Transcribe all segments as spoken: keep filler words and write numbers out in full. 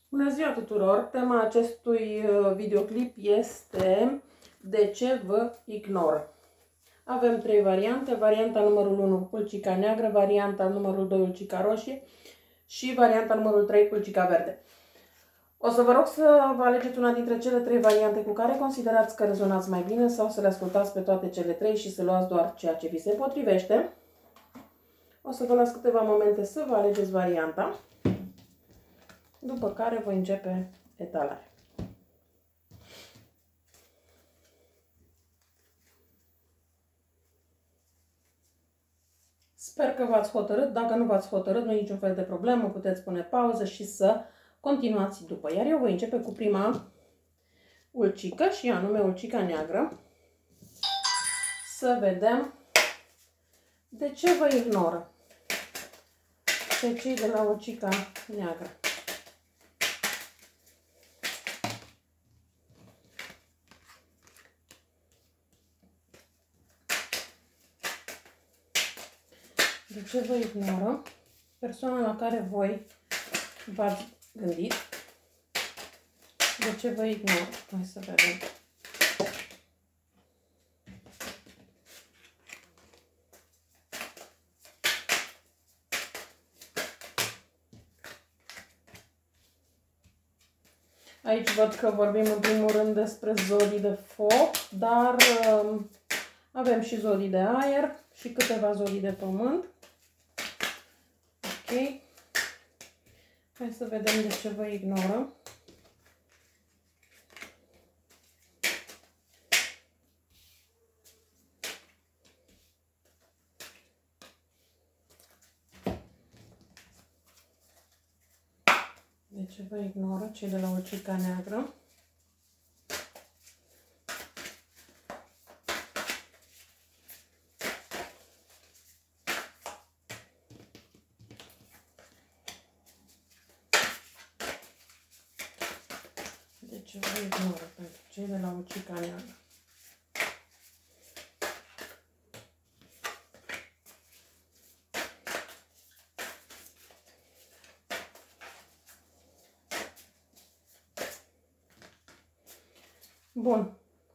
Bună ziua tuturor! Tema acestui videoclip este de ce vă ignor. Avem trei variante. Varianta numărul unu, pulcica neagră, varianta numărul doi, pulcica roșie și varianta numărul trei, pulcica verde. O să vă rog să vă alegeți una dintre cele trei variante cu care considerați că rezonați mai bine sau să le ascultați pe toate cele trei și să luați doar ceea ce vi se potrivește. O să vă las câteva momente să vă alegeți varianta, după care voi începe etalarea. Sper că v-ați hotărât. Dacă nu v-ați hotărât, nu e niciun fel de problemă, puteți pune pauză și să continuați după. Iar eu voi începe cu prima ulcică și anume ulcica neagră. Să vedem de ce vă ignoră pe cei de la ulcica neagră. De ce vă ignoră persoana la care voi v-ați gândit? De ce vă ignoră? Hai să vedem. Aici văd că vorbim în primul rând despre zodii de foc, dar uh, avem și zodii de aer și câteva zodii de pământ. Ok. Hai să vedem de ce vă ignoră. De ce vă ignoră cei de la ulcica neagră? De ce vă ignoră pentru cei de la ulcica neagră? Bun.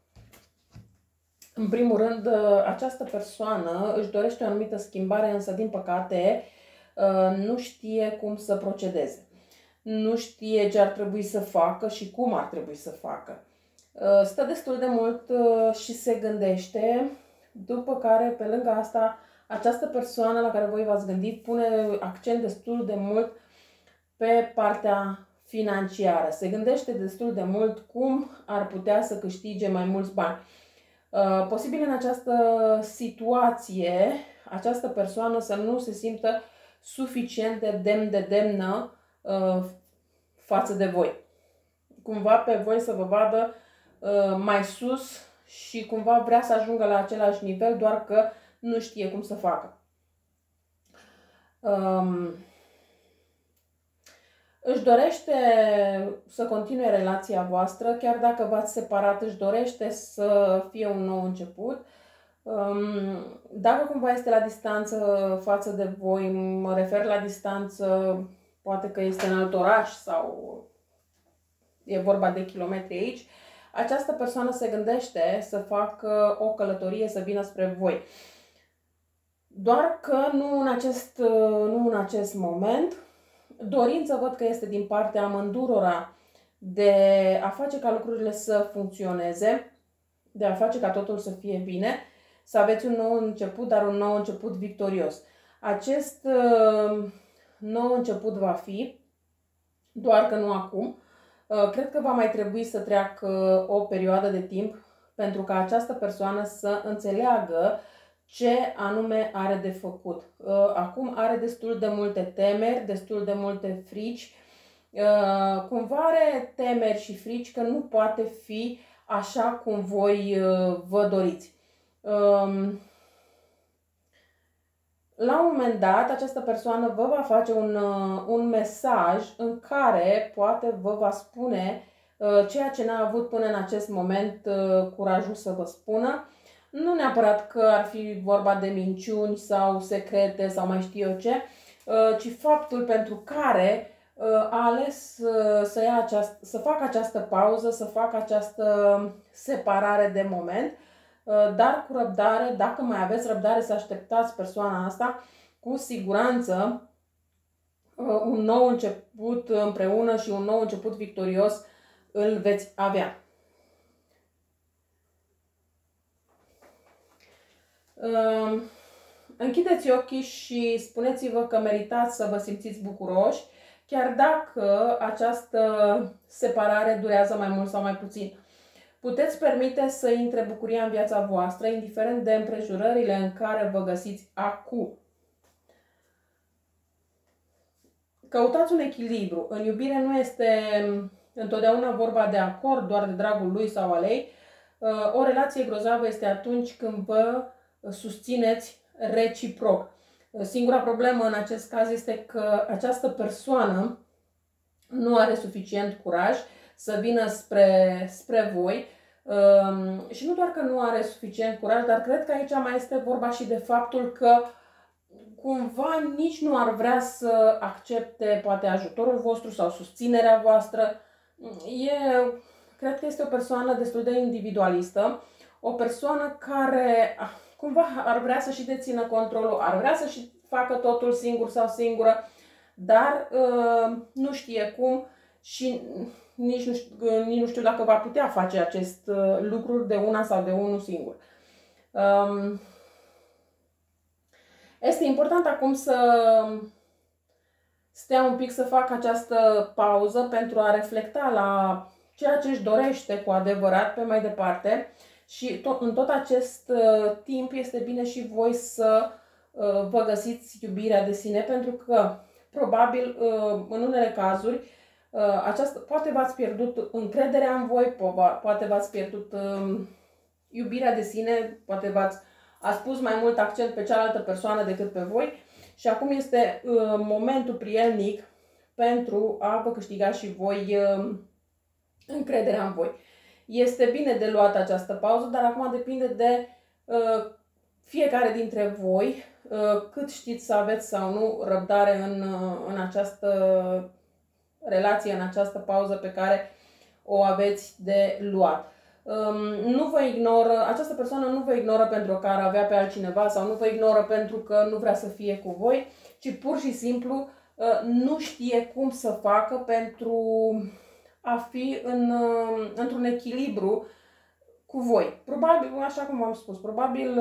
În primul rând, această persoană își dorește o anumită schimbare, însă, din păcate, nu știe cum să procedeze. Nu știe ce ar trebui să facă și cum ar trebui să facă. Stă destul de mult și se gândește, după care, pe lângă asta, această persoană la care voi v-ați gândit pune accent destul de mult pe partea financiară. Se gândește destul de mult cum ar putea să câștige mai mulți bani. Posibil în această situație, această persoană să nu se simtă suficient de demn de demnă față de voi. Cumva pe voi să vă vadă mai sus și cumva vrea să ajungă la același nivel, doar că nu știe cum să facă. Um, își dorește să continue relația voastră, chiar dacă v-ați separat, își dorește să fie un nou început. Um, dacă cumva este la distanță față de voi, mă refer la distanță, poate că este în alt oraș sau e vorba de kilometri aici, această persoană se gândește să facă o călătorie, să vină spre voi. Doar că nu în acest, nu în acest moment. Dorința văd că este din partea amândurora de a face ca lucrurile să funcționeze, de a face ca totul să fie bine, să aveți un nou început, dar un nou început victorios. Acest uh, nou început va fi, doar că nu acum. Uh, cred că va mai trebui să treacă o perioadă de timp pentru ca această persoană să înțeleagă ce anume are de făcut. Uh, acum are destul de multe temeri, destul de multe frici. Uh, cumva are temeri și frici că nu poate fi așa cum voi uh, vă doriți. Um, La un moment dat, această persoană vă va face un, un mesaj în care poate vă va spune uh, ceea ce n-a avut până în acest moment uh, curajul să vă spună. Nu neapărat că ar fi vorba de minciuni sau secrete sau mai știu eu ce, uh, ci faptul pentru care uh, a ales să, ia această, să facă această pauză, să facă această separare de moment, dar cu răbdare, dacă mai aveți răbdare să așteptați persoana asta, cu siguranță un nou început împreună și un nou început victorios îl veți avea. Închideți ochii și spuneți-vă că meritați să vă simțiți bucuroși, chiar dacă această separare durează mai mult sau mai puțin. Puteți permite să intre bucuria în viața voastră, indiferent de împrejurările în care vă găsiți acum. Căutați un echilibru. În iubire nu este întotdeauna vorba de acord, doar de dragul lui sau al ei. O relație grozavă este atunci când vă susțineți reciproc. Singura problemă în acest caz este că această persoană nu are suficient curaj să vină spre, spre voi și nu doar că nu are suficient curaj, dar cred că aici mai este vorba și de faptul că cumva nici nu ar vrea să accepte poate ajutorul vostru sau susținerea voastră. E, cred că este o persoană destul de individualistă, o persoană care cumva ar vrea să și dețină controlul, ar vrea să și facă totul singur sau singură, dar uh, nu știe cum și nici nu, știu, nici nu știu dacă va putea face acest uh, lucru de una sau de unul singur. Um, este important acum să stea un pic, să facă această pauză pentru a reflecta la ceea ce își dorește cu adevărat pe mai departe. Și tot, în tot acest uh, timp este bine și voi să uh, vă găsiți iubirea de sine, pentru că probabil uh, în unele cazuri uh, această, poate v-ați pierdut încrederea în voi, po poate v-ați pierdut uh, iubirea de sine, poate v-ați ați pus mai mult accent pe cealaltă persoană decât pe voi și acum este uh, momentul prielnic pentru a vă câștiga și voi uh, încrederea în voi. Este bine de luat această pauză, dar acum depinde de uh, fiecare dintre voi, uh, cât știți să aveți sau nu răbdare în, uh, în această relație, în această pauză pe care o aveți de luat. Um, nu vă ignoră, această persoană nu vă ignoră pentru că ar avea pe altcineva sau nu vă ignoră pentru că nu vrea să fie cu voi, ci pur și simplu uh, nu știe cum să facă pentru a fi în, într-un echilibru cu voi. Probabil, așa cum am spus, probabil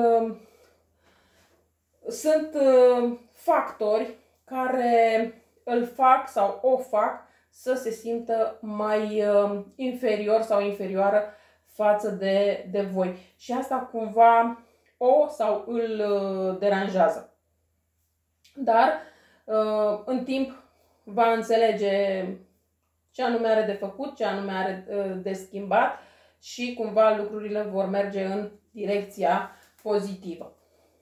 sunt factori care îl fac sau o fac să se simtă mai inferior sau inferioară față de, de voi. Și asta cumva o sau îl deranjează. Dar în timp va înțelege ce anume are de făcut, ce anume are de schimbat și cumva lucrurile vor merge în direcția pozitivă.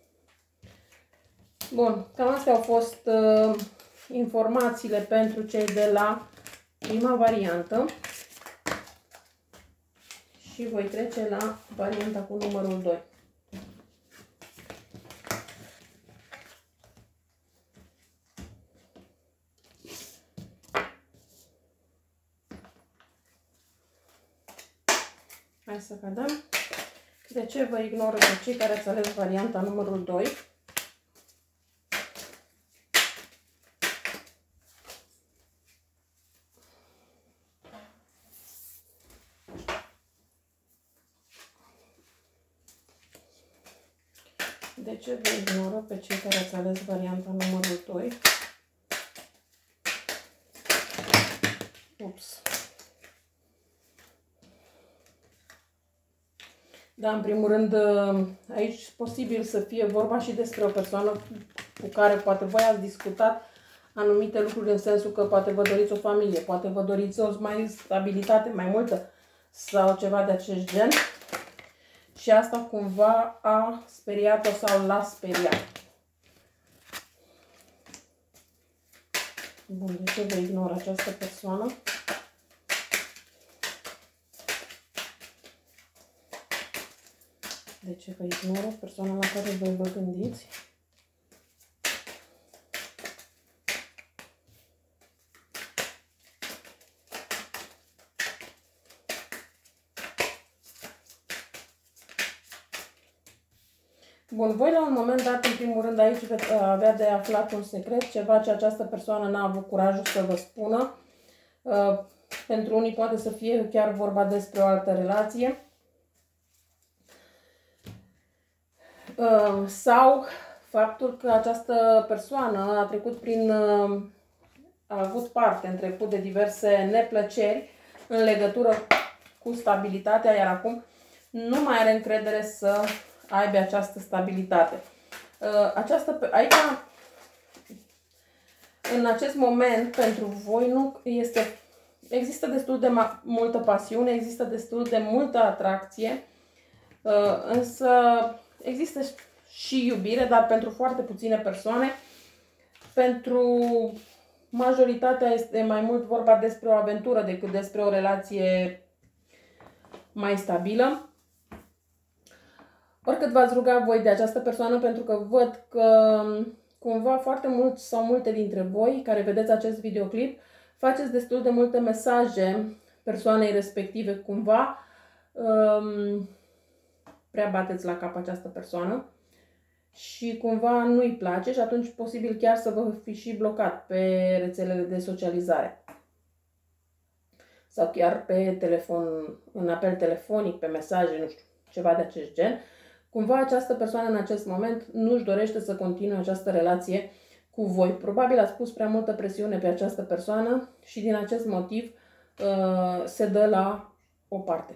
Bun, cam astea au fost uh, informațiile pentru cei de la prima variantă și voi trece la varianta cu numărul doi. Hai să vedem de ce vă ignoră pe cei care ați ales varianta numărul doi. De ce vă ignoră pe cei care ați ales varianta numărul doi? Ups. Da, în primul rând, aici posibil să fie vorba și despre o persoană cu care poate voi ați discutat anumite lucruri în sensul că poate vă doriți o familie, poate vă doriți o mai stabilitate mai multă sau ceva de acest gen. Și asta cumva a speriat-o sau l-a speriat. Bun, de ce vă ignoră această persoană? De ce vă ignoră persoana la care voi vă gândiți? Bun, voi la un moment dat, în primul rând, aici veți avea de aflat un secret, ceva ce această persoană n-a avut curajul să vă spună. Uh, pentru unii poate să fie chiar vorba despre o altă relație. Uh, sau faptul că această persoană a trecut prin... Uh, a avut parte în trecut de diverse neplăceri în legătură cu stabilitatea, iar acum nu mai are încredere să aibă această stabilitate. Această, aici, în acest moment, pentru voi nu este, există destul de multă pasiune, există destul de multă atracție, însă există și iubire, dar pentru foarte puține persoane. Pentru majoritatea este mai mult vorba despre o aventură decât despre o relație mai stabilă. Oricât v-ați ruga voi de această persoană, pentru că văd că cumva foarte mulți sau multe dintre voi care vedeți acest videoclip faceți destul de multe mesaje persoanei respective, cumva um, prea bateți la cap această persoană și cumva nu-i place și atunci posibil chiar să vă fi și blocat pe rețelele de socializare. Sau chiar pe telefon, în apel telefonic, pe mesaje, nu știu, ceva de acest gen. Cumva această persoană în acest moment nu își dorește să continue această relație cu voi. Probabil ați pus prea multă presiune pe această persoană și din acest motiv uh, se dă la o parte.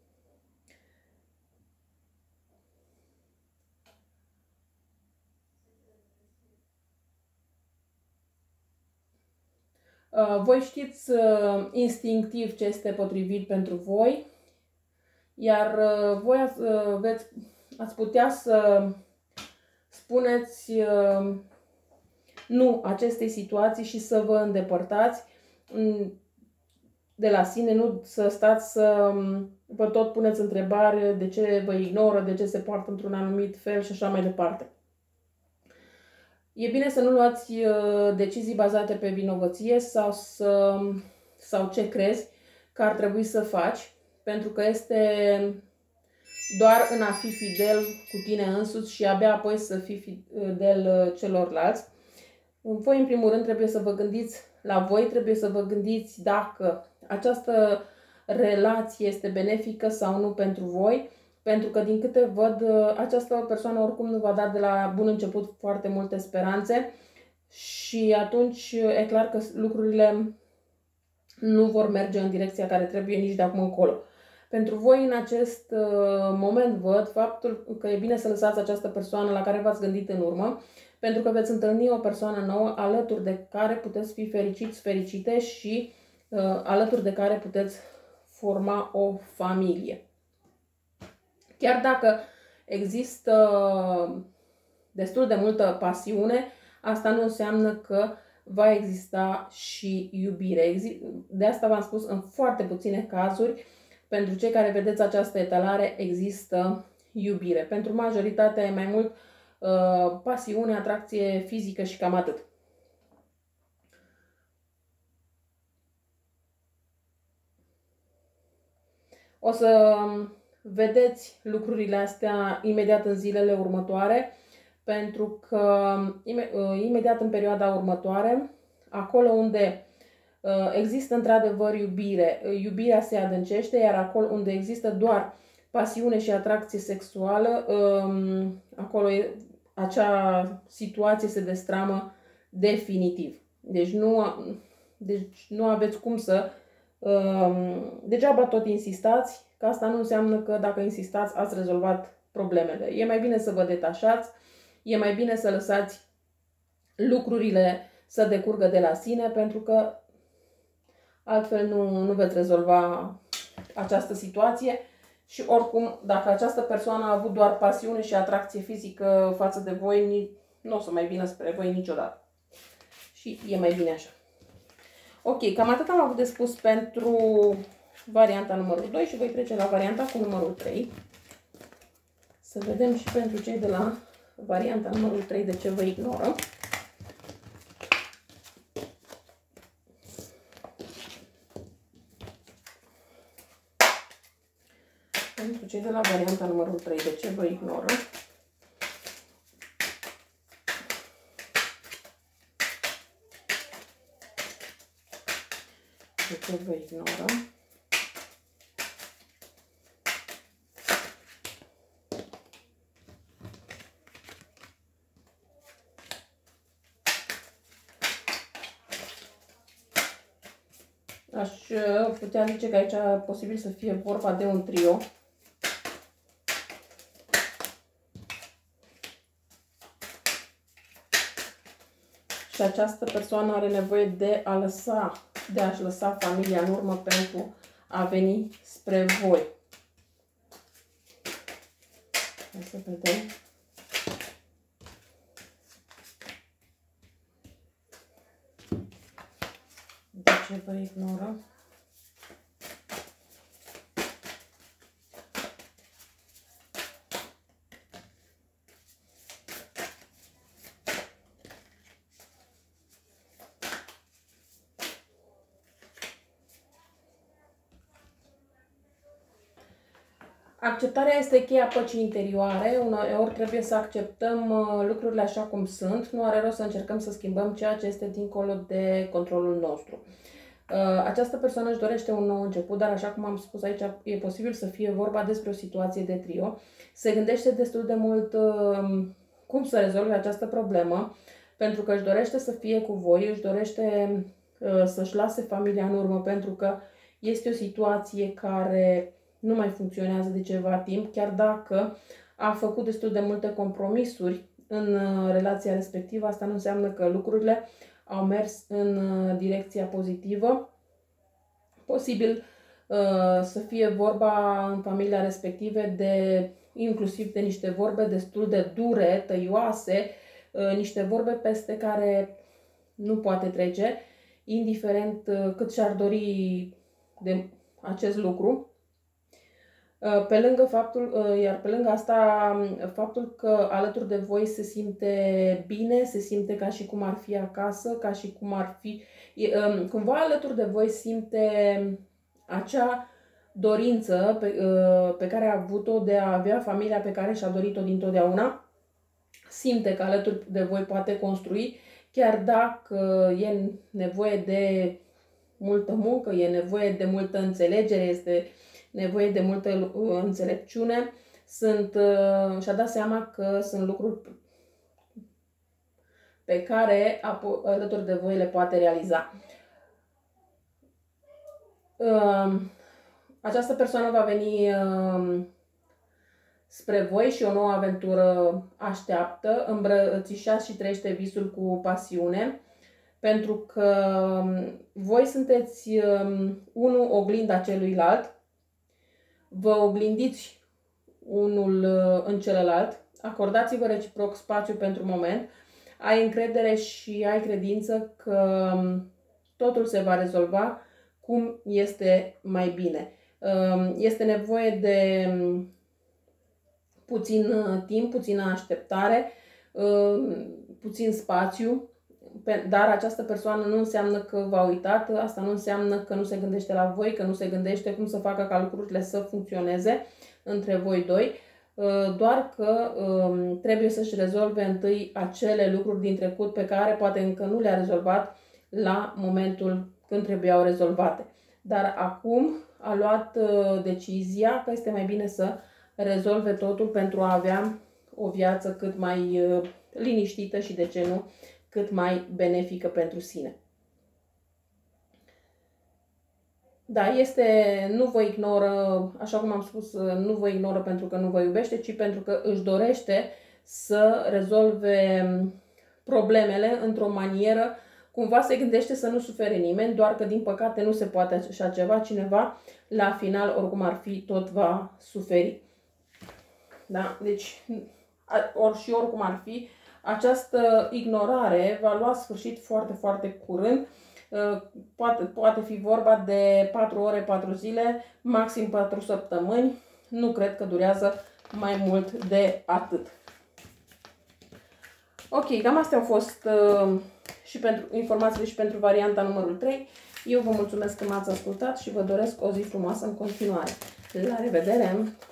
Uh, voi știți uh, instinctiv ce este potrivit pentru voi, iar uh, voi ați, uh, veți, ați putea să spuneți uh, nu acestei situații și să vă îndepărtați de la sine, nu să stați să vă tot puneți întrebare de ce vă ignoră, de ce se poartă într-un anumit fel și așa mai departe. E bine să nu luați decizii bazate pe vinovăție sau, să, sau ce crezi că ar trebui să faci, pentru că este doar în a fi fidel cu tine însuți și abia apoi să fii fidel celorlalți. Voi, în primul rând, trebuie să vă gândiți la voi, trebuie să vă gândiți dacă această relație este benefică sau nu pentru voi, pentru că, din câte văd, această persoană oricum nu va da de la bun început foarte multe speranțe și atunci e clar că lucrurile nu vor merge în direcția care trebuie nici de acum încolo. Pentru voi, în acest moment, văd faptul că e bine să lăsați această persoană la care v-ați gândit în urmă, pentru că veți întâlni o persoană nouă alături de care puteți fi fericiți, fericite și uh, alături de care puteți forma o familie. Chiar dacă există destul de multă pasiune, asta nu înseamnă că va exista și iubire. De asta v-am spus, în foarte puține cazuri, pentru cei care vedeți această etalare, există iubire. Pentru majoritatea e mai mult uh, pasiune, atracție fizică și cam atât. O să vedeți lucrurile astea imediat în zilele următoare, pentru că imediat în perioada următoare, acolo unde există într-adevăr iubire, iubirea se adâncește, iar acolo unde există doar pasiune și atracție sexuală, acolo acea situație se destramă definitiv. Deci nu, deci nu aveți cum să... Degeaba tot insistați, că asta nu înseamnă că dacă insistați ați rezolvat problemele. E mai bine să vă detașați, e mai bine să lăsați lucrurile să decurgă de la sine, pentru că altfel nu, nu veți rezolva această situație și oricum, dacă această persoană a avut doar pasiune și atracție fizică față de voi, nu o să mai vină spre voi niciodată. Și e mai bine așa. Ok, cam atât am avut de spus pentru varianta numărul doi și voi trece la varianta cu numărul trei. Să vedem și pentru cei de la varianta numărul trei de ce vă ignoră. Pentru cei de la varianta numărul trei de ce vă ignoră. De ce vă ignoră? Aș putea zice că aici e posibil să fie vorba de un trio. Și această persoană are nevoie de a lăsa, de a-și lăsa familia în urmă pentru a veni spre voi. Hai să vedem. De ce vă ignoră? Acceptarea este cheia păcii interioare. Uneori trebuie să acceptăm lucrurile așa cum sunt. Nu are rost să încercăm să schimbăm ceea ce este dincolo de controlul nostru. Această persoană își dorește un nou început, dar așa cum am spus aici, e posibil să fie vorba despre o situație de trio. Se gândește destul de mult cum să rezolve această problemă, pentru că își dorește să fie cu voi, își dorește să-și lase familia în urmă, pentru că este o situație care nu mai funcționează de ceva timp, chiar dacă a făcut destul de multe compromisuri în relația respectivă. Asta nu înseamnă că lucrurile au mers în direcția pozitivă. Posibil uh, să fie vorba în familia respective de inclusiv de niște vorbe destul de dure, tăioase, uh, niște vorbe peste care nu poate trece, indiferent uh, cât și-ar dori de acest lucru. Pe lângă faptul, iar pe lângă asta, faptul că alături de voi se simte bine, se simte ca și cum ar fi acasă, ca și cum ar fi, cumva alături de voi simte acea dorință pe, pe care a avut-o de a avea familia pe care și-a dorit-o dintotdeauna. Simte că alături de voi poate construi, chiar dacă e nevoie de multă muncă, e nevoie de multă înțelegere, este nevoie de multă înțelepciune. Sunt, și-a dat seama că sunt lucruri pe care alături de voi le poate realiza. Această persoană va veni spre voi și o nouă aventură așteaptă. Îmbrățișați și trăiește visul cu pasiune, pentru că voi sunteți unul oglinda celuilalt. Vă oglindiți unul în celălalt, acordați-vă reciproc spațiu pentru moment, ai încredere și ai credință că totul se va rezolva cum este mai bine. Este nevoie de puțin timp, puțină așteptare, puțin spațiu, dar această persoană nu înseamnă că v-a uitat, asta nu înseamnă că nu se gândește la voi, că nu se gândește cum să facă ca lucrurile să funcționeze între voi doi, doar că trebuie să-și rezolve întâi acele lucruri din trecut pe care poate încă nu le-a rezolvat la momentul când trebuiau rezolvate. Dar acum a luat decizia că este mai bine să rezolve totul pentru a avea o viață cât mai liniștită și, de ce nu, cât mai benefică pentru sine. Da, este, nu vă ignoră, așa cum am spus, nu vă ignoră pentru că nu vă iubește, ci pentru că își dorește să rezolve problemele într-o manieră, cumva se gândește să nu sufere nimeni, doar că din păcate nu se poate așa ceva, cineva la final, oricum ar fi, tot va suferi. Da? Deci, ori și oricum ar fi, această ignorare va lua sfârșit foarte, foarte curând. Poate, poate fi vorba de patru ore, patru zile, maxim patru săptămâni. Nu cred că durează mai mult de atât. Ok, cam astea au fost uh, și pentru informațiile și pentru varianta numărul trei. Eu vă mulțumesc că m-ați ascultat și vă doresc o zi frumoasă în continuare. La revedere!